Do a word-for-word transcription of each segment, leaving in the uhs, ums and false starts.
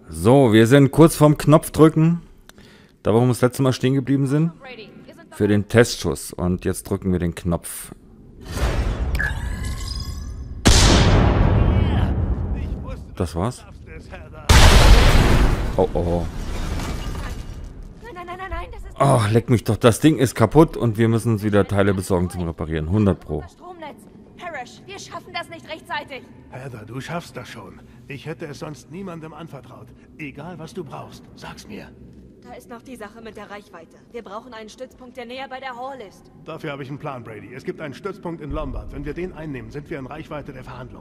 So, wir sind kurz vorm Knopf drücken. Da, wo wir das letzte Mal stehen geblieben sind. Für den Testschuss. Und jetzt drücken wir den Knopf. Das war's. Oh, oh. Oh, leck mich doch. Das Ding ist kaputt und wir müssen uns wieder Teile besorgen zum Reparieren. hundert Pro. Wir schaffen das nicht rechtzeitig. Heather, du schaffst das schon. Ich hätte es sonst niemandem anvertraut. Egal, was du brauchst, sag's mir. Da ist noch die Sache mit der Reichweite. Wir brauchen einen Stützpunkt, der näher bei der Hall ist. Dafür habe ich einen Plan, Brady. Es gibt einen Stützpunkt in Lombard. Wenn wir den einnehmen, sind wir in Reichweite der Verhandlung.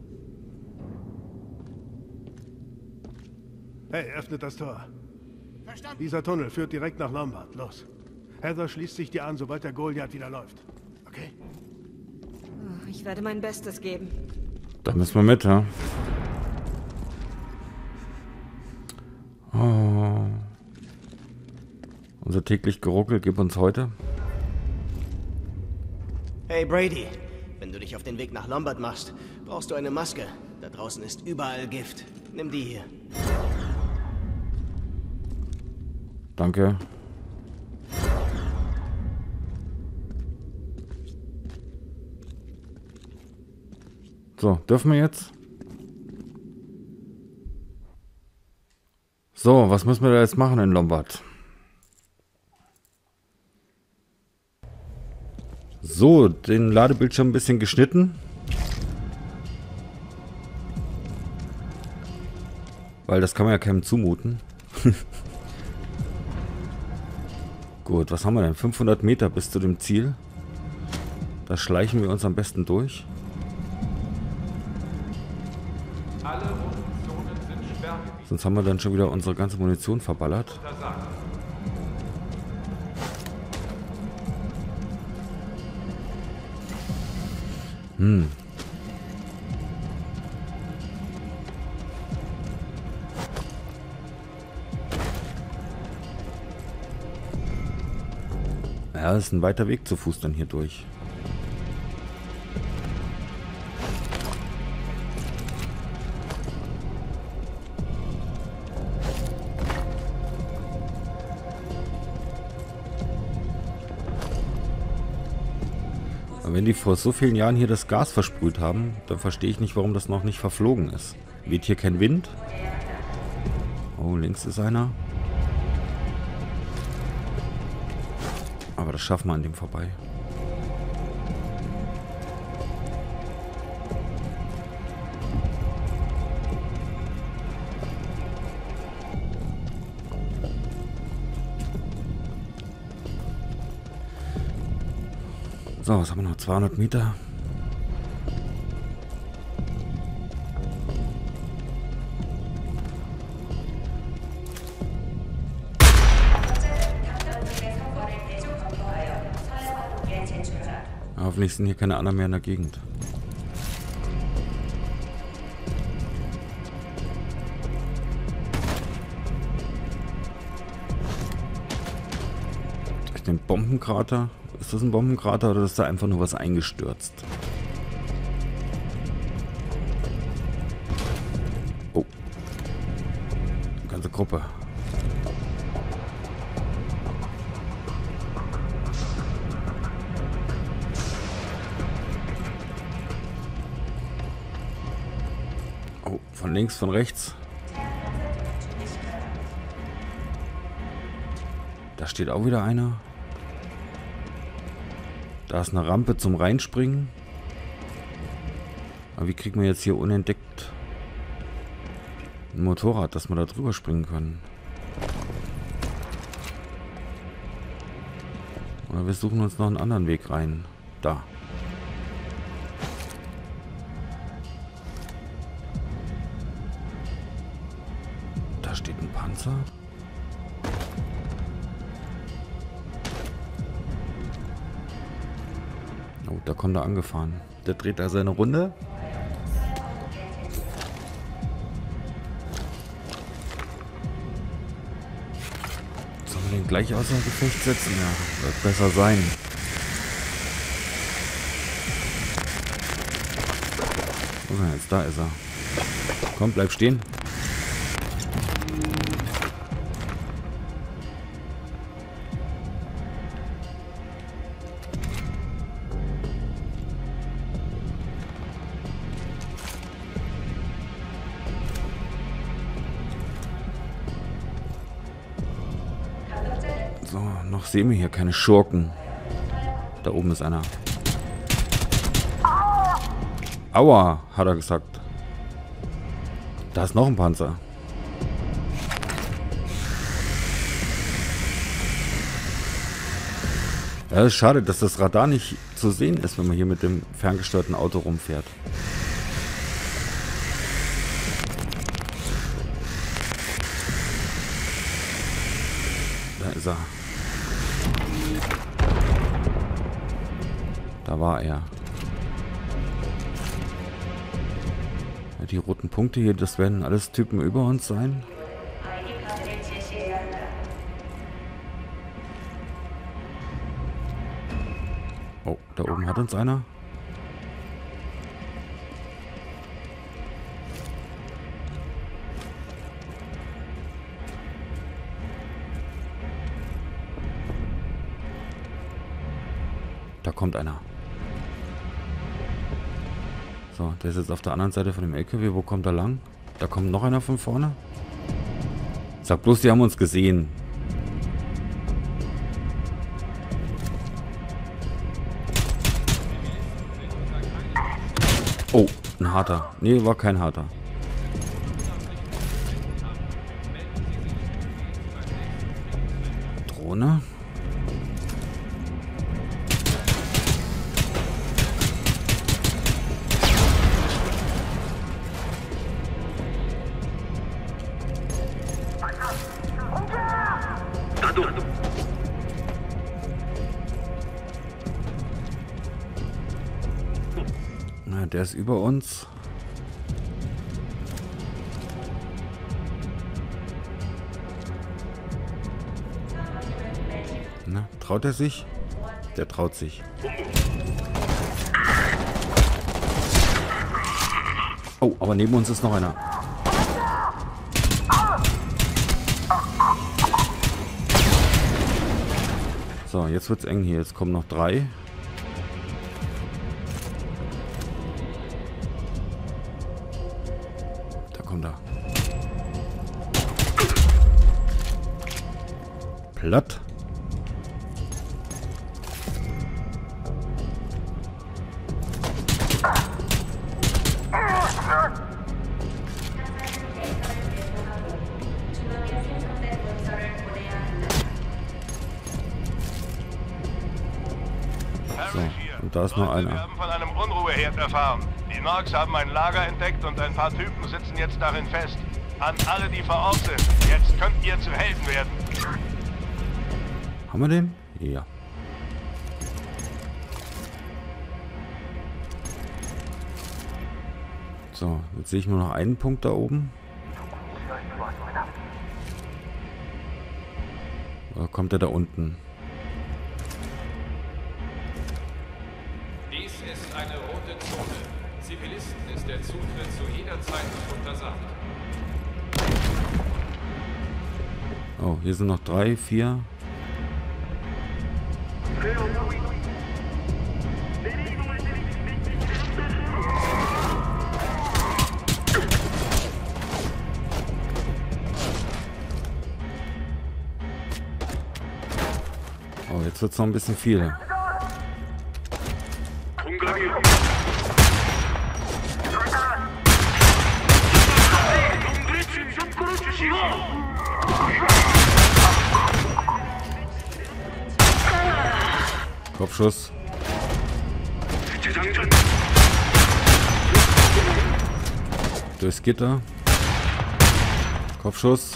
Hey, öffnet das Tor. Verstanden. Dieser Tunnel führt direkt nach Lombard. Los. Heather schließt sich dir an, sobald der Goliath wieder läuft. Okay? Ich werde mein Bestes geben. Da müssen wir mit, ja? Oh. Unser täglich Geruckel gibt uns heute. Hey Brady, wenn du dich auf den Weg nach Lombard machst, brauchst du eine Maske. Da draußen ist überall Gift. Nimm die hier. Danke. So, dürfen wir jetzt? So, was müssen wir da jetzt machen in Lombard? So, den Ladebildschirm ein bisschen geschnitten. Weil das kann man ja keinem zumuten. Gut, was haben wir denn? fünfhundert Meter bis zu dem Ziel. Da schleichen wir uns am besten durch. Alle Munitionen sind Sperrgebiet. Sonst haben wir dann schon wieder unsere ganze Munition verballert. Hm. Ja, das ist ein weiter Weg zu Fuß dann hier durch. Aber wenn die vor so vielen Jahren hier das Gas versprüht haben, dann verstehe ich nicht, warum das noch nicht verflogen ist. Weht hier kein Wind? Oh, links ist einer. Aber das schaffen wir an dem vorbei. So, was haben wir noch? zweihundert Meter. Hoffentlich sind hier keine anderen mehr in der Gegend. Durch den Bombenkrater. Ist das ein Bombenkrater oder ist da einfach nur was eingestürzt? Oh. Die ganze Gruppe. Oh, von links, von rechts. Da steht auch wieder einer. Da ist eine Rampe zum Reinspringen. Aber wie kriegen wir jetzt hier unentdeckt ein Motorrad, dass wir da drüber springen können? Oder wir suchen uns noch einen anderen Weg rein. Da. Da steht ein Panzer. Oh, da kommt er angefahren. Der dreht da seine Runde. Sollen wir den gleich außer Gefecht setzen? Ja, wird besser sein. Wo ist er jetzt? Da ist er. Komm, bleib stehen. So, noch sehen wir hier keine Schurken. Da oben ist einer. Aua, hat er gesagt. Da ist noch ein Panzer. Ja, es ist schade, dass das Radar nicht zu sehen ist, wenn man hier mit dem ferngesteuerten Auto rumfährt. Da ist er. Da war er. Ja, die roten Punkte hier, das werden alles Typen über uns sein. Oh, da oben hat uns einer. Da kommt einer. So, der ist jetzt auf der anderen Seite von dem L K W. Wo kommt er lang? Da kommt noch einer von vorne. Sag bloß, die haben uns gesehen. Oh, ein harter. Nee, war kein harter. Drohne. Na, der ist über uns. Na, traut er sich? Der traut sich. Oh, aber neben uns ist noch einer. So, jetzt wird's eng hier. Jetzt kommen noch drei. Da kommt er. Platt. So, und da ist noch einer. Wir haben von einem Unruheherd erfahren. Die Norks haben ein Lager entdeckt und ein paar Typen sitzen jetzt darin fest. An alle, die vor Ort sind, jetzt könnt ihr zu Helden werden. Haben wir den? Ja. So, jetzt sehe ich nur noch einen Punkt da oben. Oder kommt er da unten? Dies ist eine rote Zone. Zivilisten ist der Zutritt zu jeder Zeit untersagt. Oh, hier sind noch drei, vier. Oh, jetzt wird es noch ein bisschen viel. Kopfschuss. Durchs Gitter. Kopfschuss.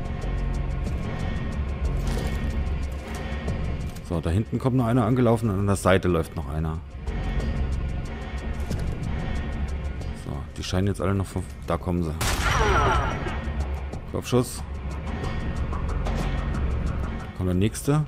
So, da hinten kommt noch einer angelaufen und an der Seite läuft noch einer. So, die scheinen jetzt alle noch von... Da kommen sie. Kopfschuss. Da kommt der nächste.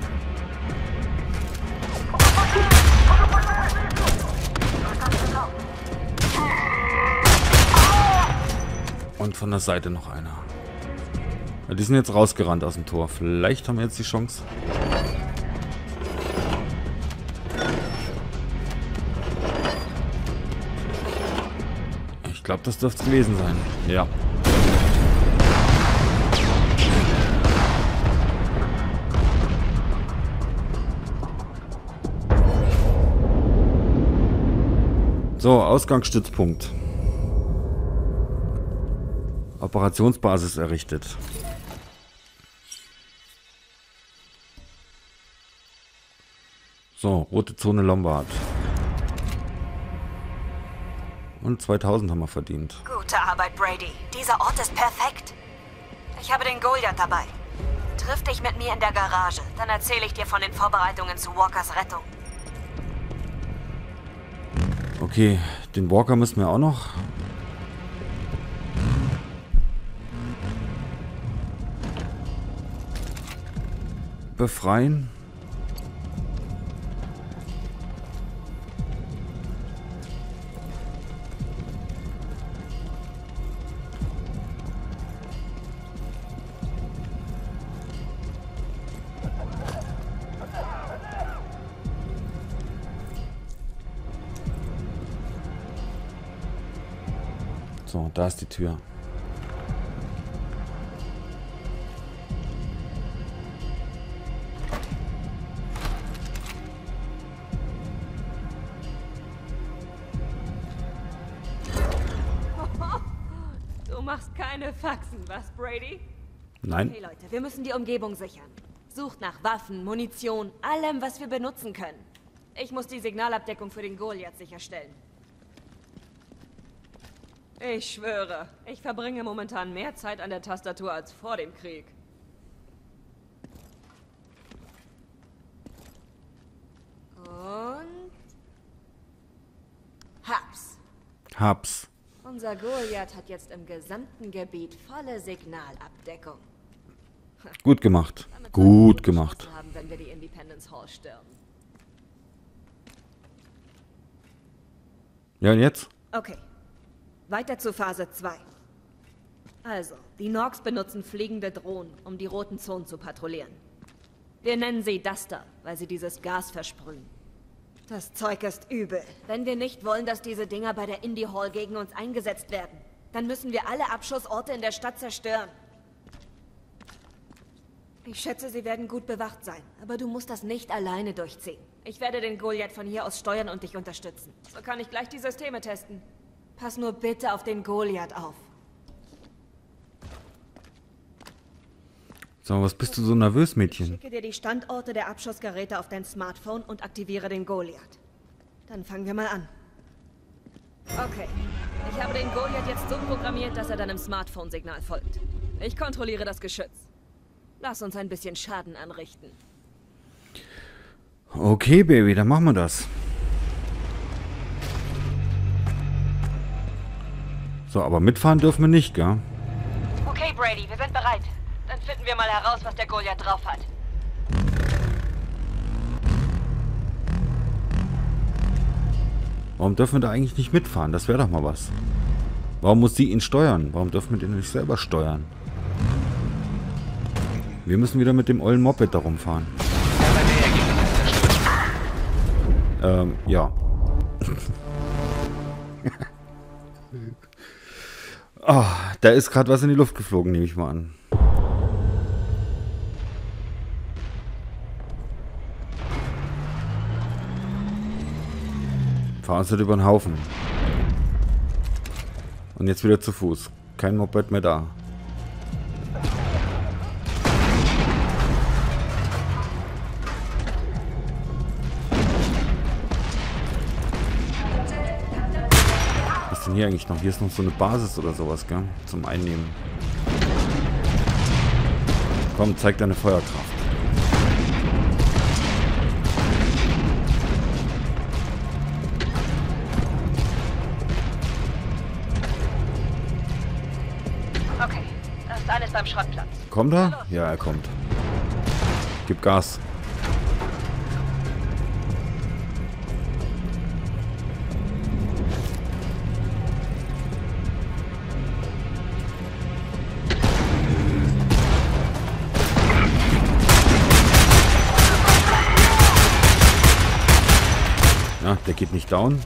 Und von der Seite noch einer. Ja, die sind jetzt rausgerannt aus dem Tor. Vielleicht haben wir jetzt die Chance. Ich glaube, das dürfte es gewesen sein. Ja. So, Ausgangsstützpunkt. Operationsbasis errichtet. So, rote Zone Lombard. Und zweitausend haben wir verdient. Gute Arbeit, Brady. Dieser Ort ist perfekt. Ich habe den Goliath dabei. Triff dich mit mir in der Garage. Dann erzähle ich dir von den Vorbereitungen zu Walkers Rettung. Okay, den Walker müssen wir auch noch. Befreien. So, da ist die Tür. Du machst keine Faxen, was, Brady? Nein. Okay, Leute, wir müssen die Umgebung sichern. Sucht nach Waffen, Munition, allem, was wir benutzen können. Ich muss die Signalabdeckung für den Goliath sicherstellen. Ich schwöre, ich verbringe momentan mehr Zeit an der Tastatur als vor dem Krieg. Und... Hab's. Hab's. Unser Goliath hat jetzt im gesamten Gebiet volle Signalabdeckung. Gut gemacht. Damit Gut sollten wir gute gemacht. Chancen haben, wenn wir die Independence Hall stürmen. Ja, und jetzt? Okay. Weiter zu Phase zwei. Also, die Norks benutzen fliegende Drohnen, um die roten Zonen zu patrouillieren. Wir nennen sie Duster, weil sie dieses Gas versprühen. Das Zeug ist übel. Wenn wir nicht wollen, dass diese Dinger bei der Indy Hall gegen uns eingesetzt werden, dann müssen wir alle Abschussorte in der Stadt zerstören. Ich schätze, sie werden gut bewacht sein, aber du musst das nicht alleine durchziehen. Ich werde den Goliath von hier aus steuern und dich unterstützen. So kann ich gleich die Systeme testen. Pass nur bitte auf den Goliath auf. So, was bist du so nervös, Ich Mädchen? schicke dir die Standorte der Abschussgeräte auf dein Smartphone und aktiviere den Goliath. Dann fangen wir mal an. Okay. Ich habe den Goliath jetzt so programmiert, dass er deinem Smartphone-Signal folgt. Ich kontrolliere das Geschütz. Lass uns ein bisschen Schaden anrichten. Okay, Baby, dann machen wir das. So, aber mitfahren dürfen wir nicht, gell? Okay, Brady, wir sind bereit. Dann finden wir mal heraus, was der Goliath drauf hat. Warum dürfen wir da eigentlich nicht mitfahren? Das wäre doch mal was. Warum muss sie ihn steuern? Warum dürfen wir den nicht selber steuern? Wir müssen wieder mit dem ollen Moped da rumfahren. Ähm, ja. Oh, da ist gerade was in die Luft geflogen, nehme ich mal an. Fahren uns nicht über den Haufen. Und jetzt wieder zu Fuß. Kein Moped mehr da. Was ist denn hier eigentlich noch? Hier ist noch so eine Basis oder sowas, gell? Zum Einnehmen. Komm, zeig deine Feuerkraft. Okay, das ist alles beim Schrottplatz. Kommt er? Ja, er kommt. Gib Gas. Ja, der geht nicht down.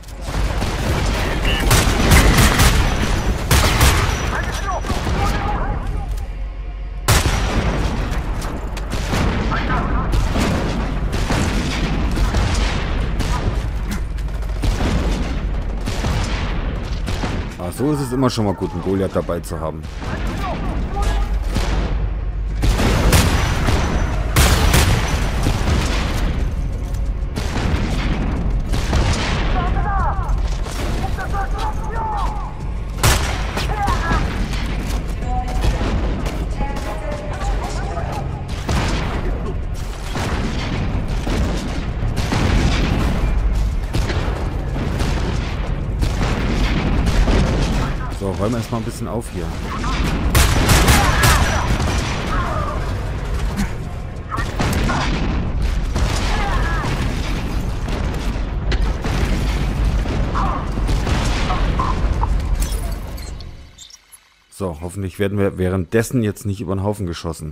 So ist es immer schon mal gut, einen Goliath dabei zu haben. So, räumen wir erstmal ein bisschen auf hier. So, hoffentlich werden wir währenddessen jetzt nicht über den Haufen geschossen.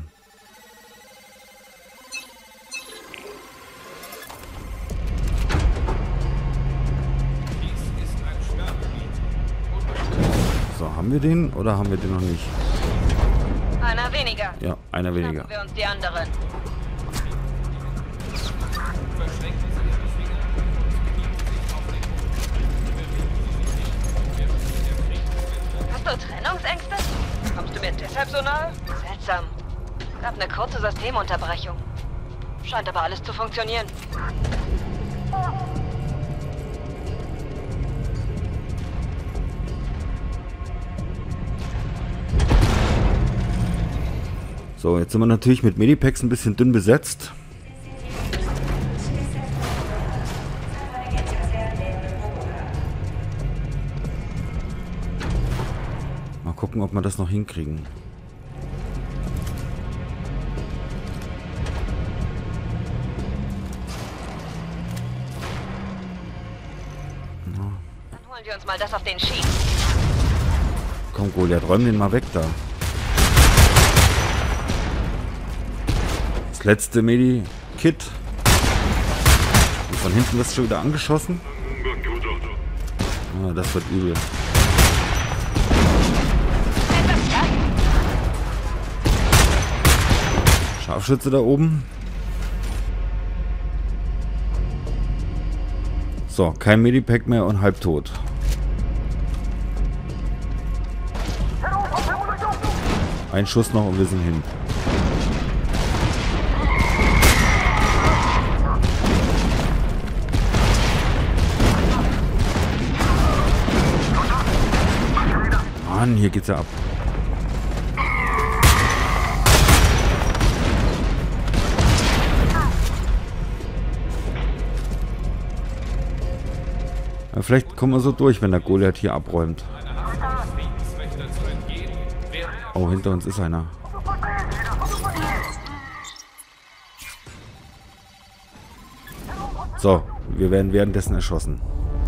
So, haben wir den oder haben wir den noch nicht? Einer weniger. Ja, einer weniger. Schnappen wir uns die anderen. Hast du Trennungsängste? Kommst du mir deshalb so nahe? Seltsam. Gab eine kurze Systemunterbrechung. Scheint aber alles zu funktionieren. So, jetzt sind wir natürlich mit Medipacks ein bisschen dünn besetzt. Mal gucken, ob wir das noch hinkriegen. Dann holen wir uns mal das auf den Ski. Komm, Goliath, räum den mal weg da. Das letzte Medi-Kit. Und von hinten wird schon wieder angeschossen. Ah, das wird übel. Scharfschütze da oben. So, kein Medipack mehr und halbtot. Ein Schuss noch und wir sind hin. Mann, hier geht's ja ab. Ja, vielleicht kommen wir so durch, wenn der Goliath hier abräumt. Oh, hinter uns ist einer. So, wir werden währenddessen erschossen.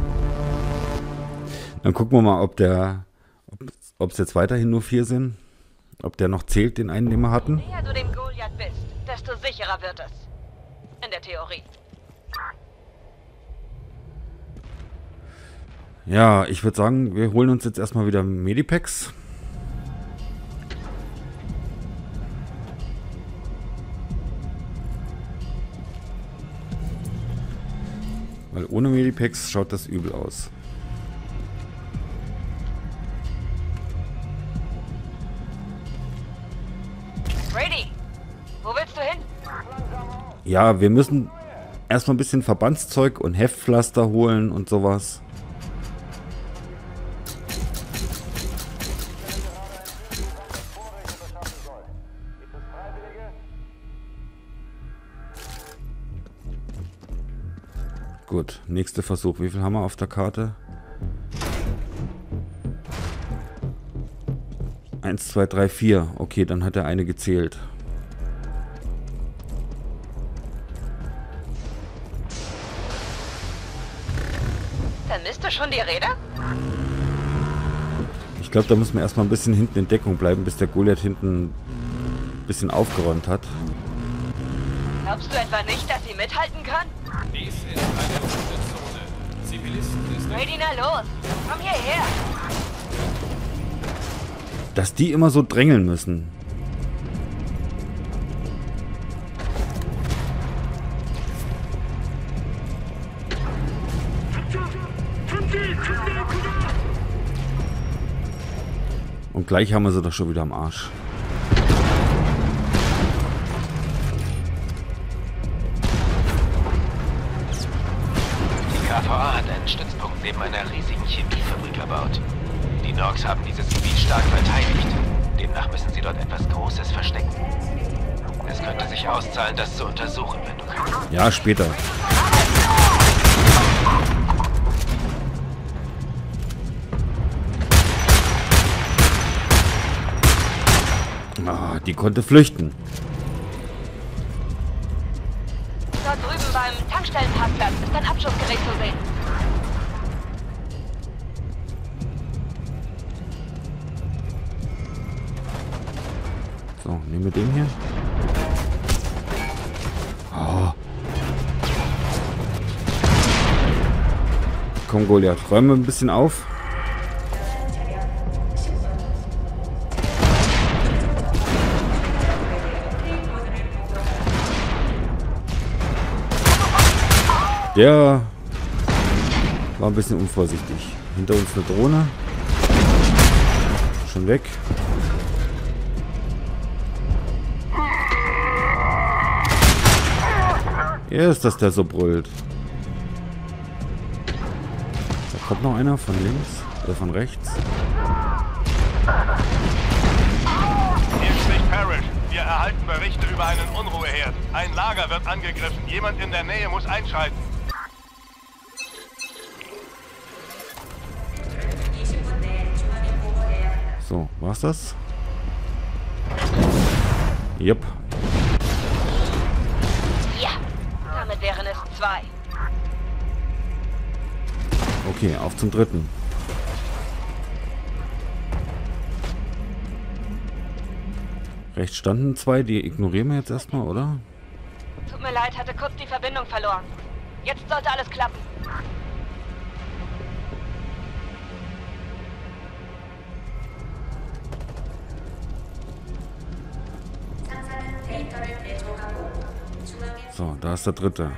Dann gucken wir mal, ob der, ob es jetzt weiterhin nur vier sind. Ob der noch zählt, den einen, den wir hatten. Je näher du dem Goliath bist, desto sicherer wird es. In der Theorie. Ja, ich würde sagen, wir holen uns jetzt erstmal wieder Medipacks. Weil ohne Medipacks schaut das übel aus. Brady, wo willst du hin? Ja, wir müssen erstmal ein bisschen Verbandszeug und Heftpflaster holen und sowas. Gut, nächster Versuch. Wie viel haben wir auf der Karte? Eins, zwei, drei, vier. Okay, dann hat er eine gezählt. Vermisst du schon die Räder? Ich glaube, da müssen wir erstmal ein bisschen hinten in Deckung bleiben, bis der Goliath hinten ein bisschen aufgeräumt hat. Glaubst du etwa nicht, dass sie mithalten können? Dies ist eine rote Zone. Zivilisten ist Brady, na los! Komm hierher! Dass die immer so drängeln müssen. gleich haben wir sie doch schon wieder am Arsch. Die K V A hat einen Stützpunkt neben einer riesigen Chemiefabrik erbaut. Die Norks haben dieses Gebiet stark verteidigt. Demnach müssen sie dort etwas Großes verstecken. Es könnte sich auszahlen, das zu untersuchen, wenn du kannst. Ja, später. Ah, die konnte flüchten. Dort drüben beim Tankstellenparkplatz ist ein Abschussgerät zu sehen. So, nehmen wir den hier. Oh. Komm, Goliath, räumen wir ein bisschen auf. Der war ein bisschen unvorsichtig. Hinter uns eine Drohne. Schon weg. Er ist das, der so brüllt. Da kommt noch einer von links oder von rechts. Hier spricht Parrish. Wir erhalten Berichte über einen Unruheherd. Ein Lager wird angegriffen. Jemand in der Nähe muss einschreiten. So, war's das? Jupp. Ja, damit wären es zwei. Okay, auf zum dritten. Rechts standen zwei, die ignorieren wir jetzt erstmal, oder? Tut mir leid, hatte kurz die Verbindung verloren. Jetzt sollte alles klappen. So, da ist der dritte.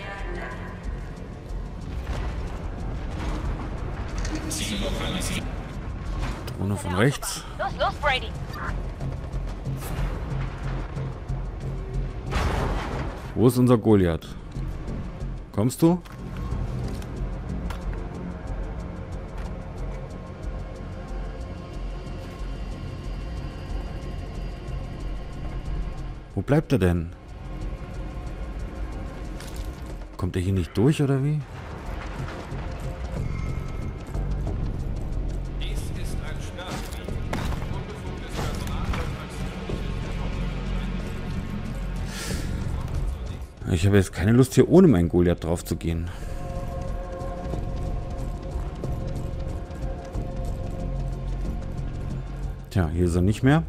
Drohne von rechts. Los, los, Brady. Wo ist unser Goliath? Kommst du? Wo bleibt er denn? Kommt er hier nicht durch, oder wie? Dies ist ein Sperrgebiet. Unbefugtes Personal wird als Ich habe jetzt keine Lust, hier ohne meinen Goliath drauf zu gehen. Tja, hier ist er nicht mehr.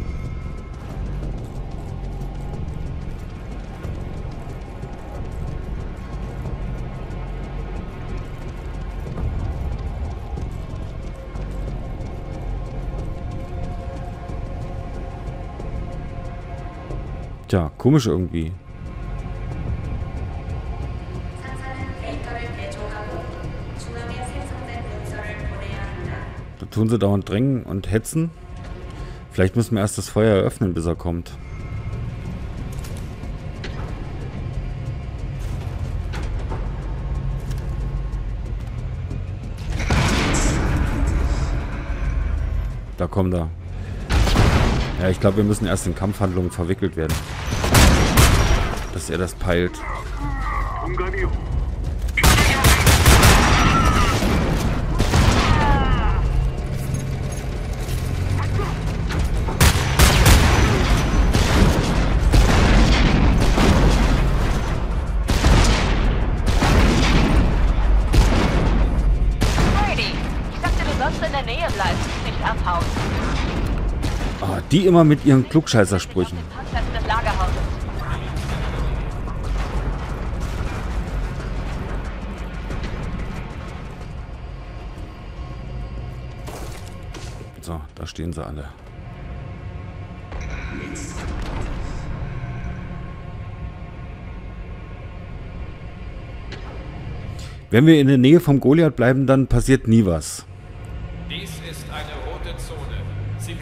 Tja, komisch irgendwie. Da tun sie dauernd drängen und hetzen. Vielleicht müssen wir erst das Feuer eröffnen, bis er kommt. Da kommt er. Ja, ich glaube, wir müssen erst in Kampfhandlungen verwickelt werden. Dass er das peilt. Brady, ich dachte, du sollst in der Nähe bleiben, nicht abhauen. Ah, die immer mit ihren Klugscheißersprüchen. Parkplatz des Lagerhauses. So, da stehen sie alle. Wenn wir in der Nähe vom Goliath bleiben, dann passiert nie was. Dies ist eine rote Zone.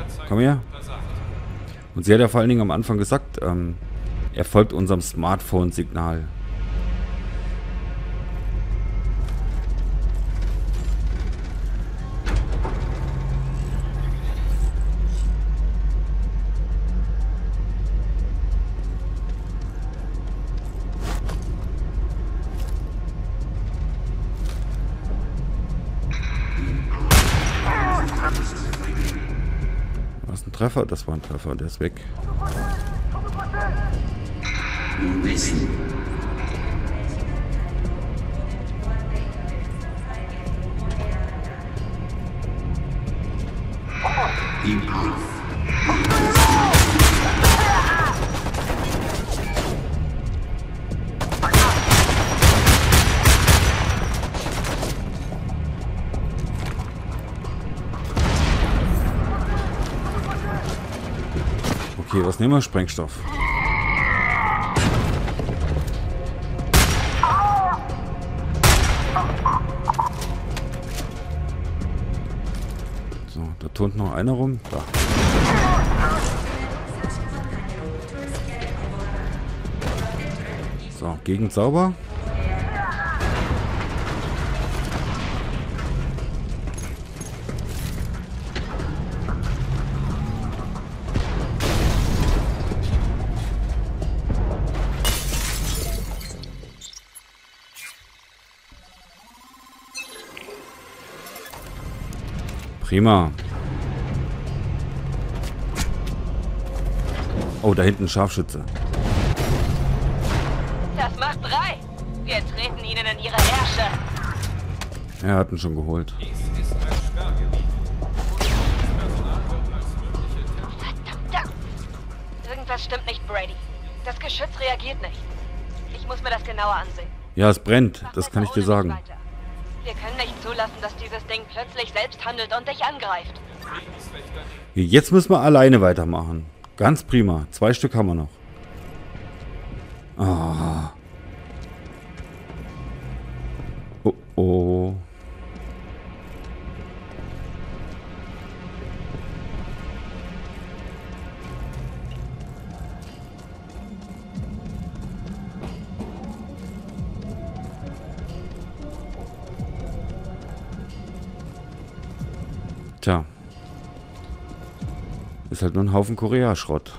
Komm her. Und sie hat ja vor allen Dingen am Anfang gesagt, ähm, er folgt unserem Smartphone-Signal. Was ein Treffer? Das war ein Treffer, der ist weg. Okay, was nehmen wir? Sprengstoff. So, da turnt noch einer rum. Da. So, Gegend sauber. Prima. Oh, da hinten ein Scharfschütze. Das macht drei. Wir treten ihnen in ihre Herrsche. Er hat ihn schon geholt. Verdammt. Irgendwas stimmt nicht, Brady. Das Geschütz reagiert nicht. Ich muss mir das genauer ansehen. Ja, es brennt. Das kann ich dir sagen. Wir können nicht zulassen, dass dieses Ding plötzlich selbst handelt und dich angreift. Jetzt müssen wir alleine weitermachen. Ganz prima. Zwei Stück haben wir noch. Ah. Oh oh. Tja. Ist halt nur ein Haufen Korea-Schrott.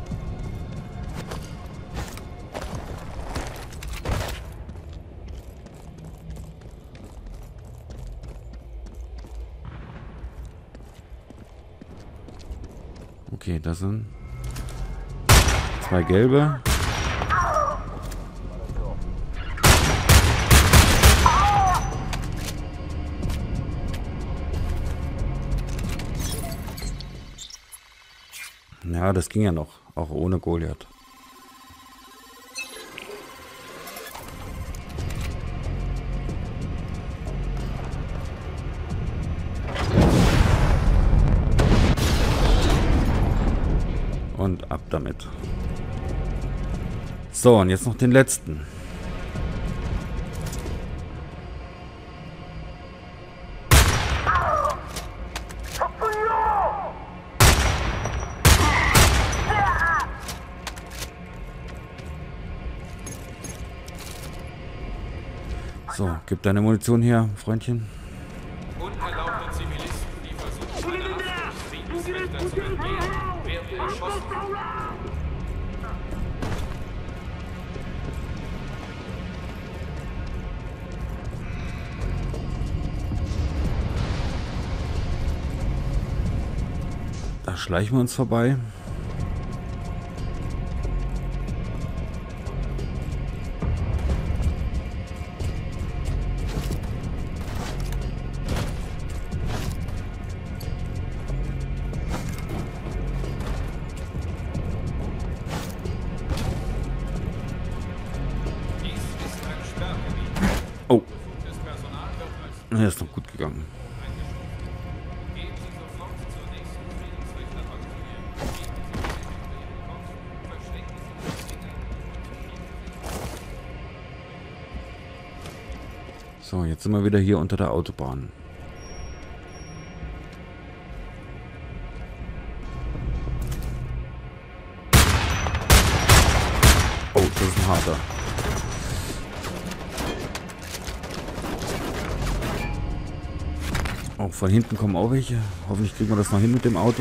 Okay, das sind zwei gelbe. Ja, das ging ja noch, auch ohne Goliath. Und ab damit. So, und jetzt noch den letzten. So, gib deine Munition her, Freundchen. Unerlaubte Zivilisten, die versuchen, eine Nacht Friedenswächter zu entgehen, werden erschossen. Da schleichen wir uns vorbei. Oh. Er ist noch gut gegangen. So, jetzt sind wir wieder hier unter der Autobahn. harter. Oh, von hinten kommen auch welche. Hoffentlich kriegen wir das noch hin mit dem Auto.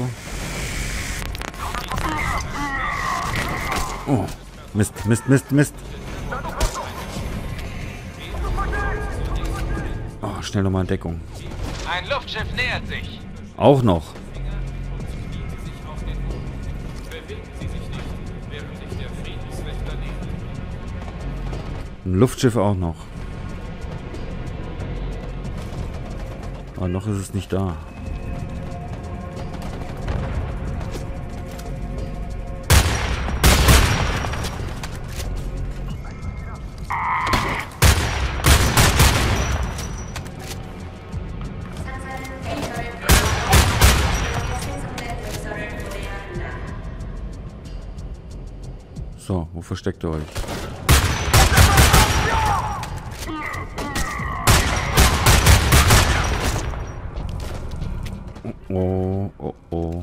Oh, Mist, Mist, Mist, Mist. Oh, schnell nochmal in Deckung. Ein Luftschiff nähert sich. Auch noch. Ein Luftschiff auch noch. Aber noch ist es nicht da. So, wo versteckt ihr euch? Oh, oh, oh.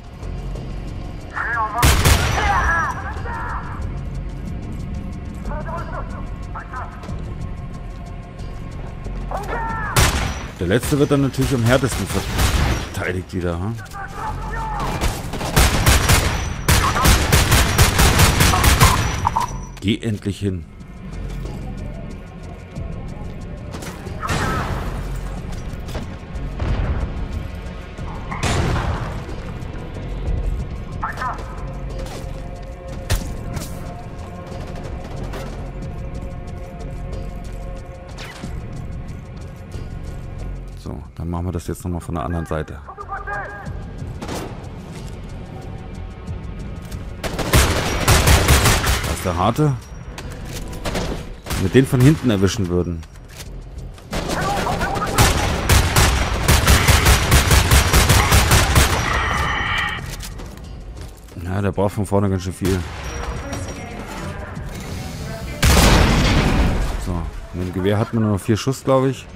Der letzte wird dann natürlich am härtesten verteidigt wieder, hm? Geh endlich hin. So, dann machen wir das jetzt nochmal von der anderen Seite. Da ist der Harte. Wenn wir den von hinten erwischen würden. Ja, der braucht von vorne ganz schön viel. So, mit dem Gewehr hat man nur noch vier Schuss, glaube ich.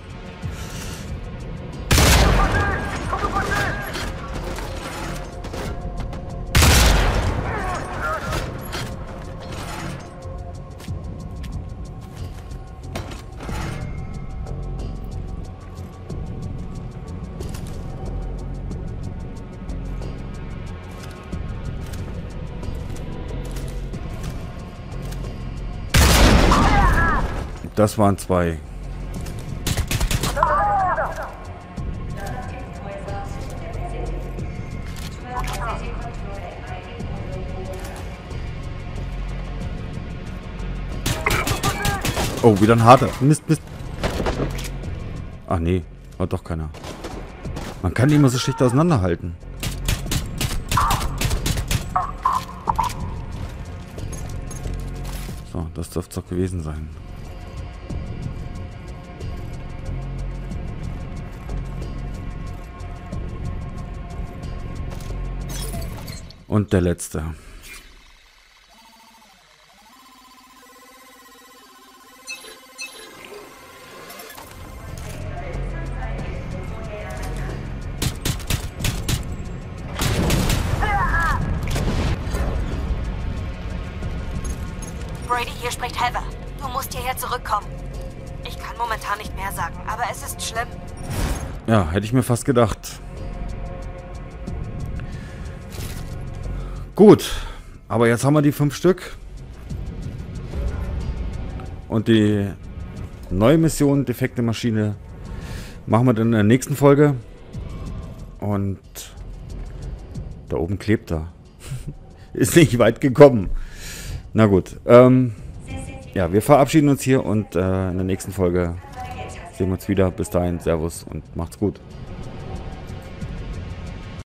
Das waren zwei. Oh, wieder ein harter. Mist, Mist. Ach nee, war doch keiner. Man kann die immer so schlecht auseinanderhalten. So, das dürfte es doch gewesen sein. Und der letzte. Brady, hier spricht Heather. Du musst hierher zurückkommen. Ich kann momentan nicht mehr sagen, aber es ist schlimm. Ja, hätte ich mir fast gedacht. Gut, aber jetzt haben wir die fünf Stück. Und die neue Mission, defekte Maschine, machen wir dann in der nächsten Folge. Und da oben klebt er. Ist nicht weit gekommen. Na gut, ähm, ja, wir verabschieden uns hier und äh, in der nächsten Folge sehen wir uns wieder. Bis dahin, Servus und macht's gut.